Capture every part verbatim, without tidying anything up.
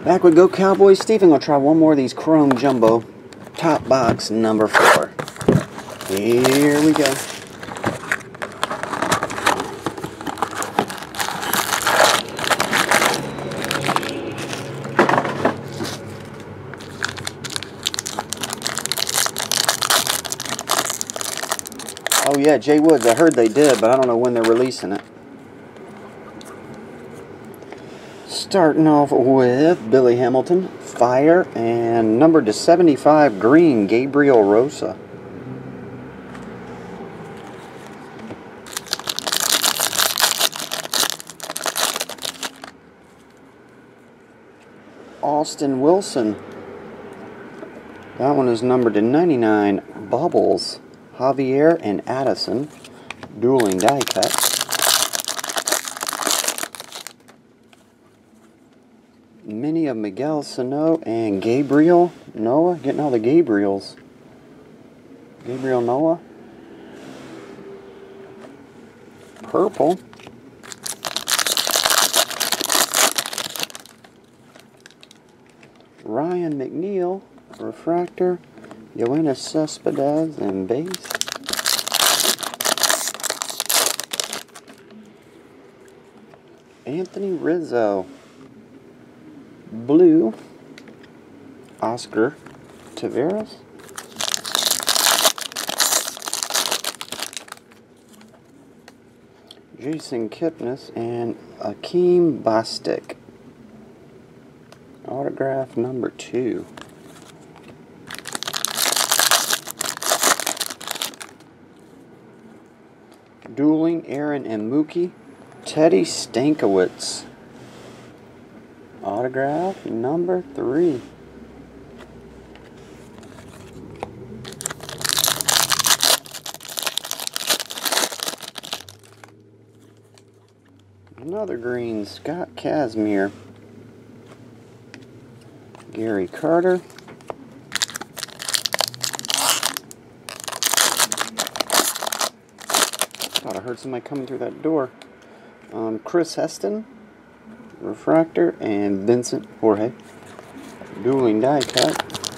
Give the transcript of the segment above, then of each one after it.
Back with Go Cowboys. Stephen will try one more of these Chrome Jumbo top box number four. Here we go. Oh yeah, Jay Woods. I heard they did, but I don't know when they're releasing it. Starting off with Billy Hamilton, Fire, and numbered to seventy-five, green, Gabriel Rosa. Austin Wilson. That one is numbered to ninety-nine, Bubbles, Javier and Addison, dueling die cut. Mini of Miguel Sano and Gabriel Noah. Getting all the Gabriels. Gabriel Noah. Purple. Ryan McNeil. Refractor. Yoenis Cespedes and base. Anthony Rizzo. Blue, Oscar Taveras, Jason Kipnis, and Akeem Bostic. Autograph number two. Dueling Aaron and Mookie, Teddy Stankiewicz. Autograph number three. Another green, Scott Kazmir. Gary Carter. Thought I heard somebody coming through that door. Um, Chris Heston. Refractor, and Vincent Jorge. Dueling die cut.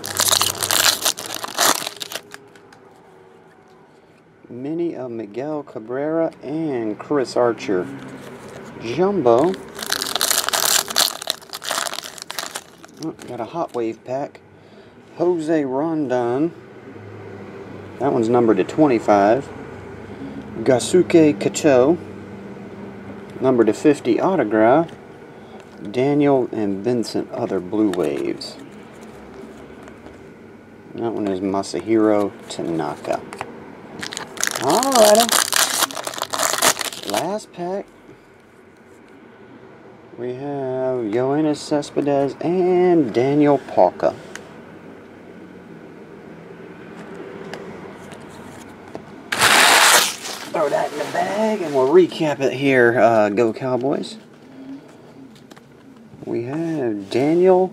Mini of Miguel Cabrera and Chris Archer. Jumbo. Oh, got a Hot Wave pack. Jose Rondon. That one's numbered to twenty-five. Gasuke Kato. Numbered to fifty, autograph. Daniel and Vincent, other Blue Waves. That one is Masahiro Tanaka. Alrighty. Last pack. We have Yoenis Cespedes and Daniel Palka. Throw that in the bag and we'll recap it here. Uh, Go Cowboys. We have Daniel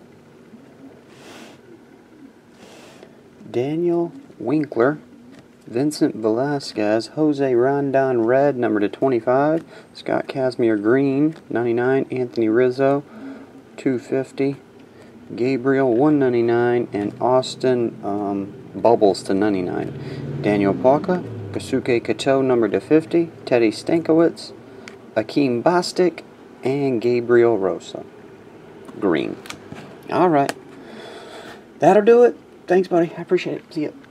Daniel Winkler, Vincent Velasquez, Jose Rondon red, number to twenty-five, Scott Kazmir green, ninety-nine, Anthony Rizzo, two fifty, Gabriel one ninety-nine, and Austin um, Bubbles to ninety-nine. Daniel Palka, Gasuke Kato, number to fifty, Teddy Stankiewicz, Akeem Bostic, and Gabriel Rosa. Green. Alright. That'll do it. Thanks, buddy. I appreciate it. See ya.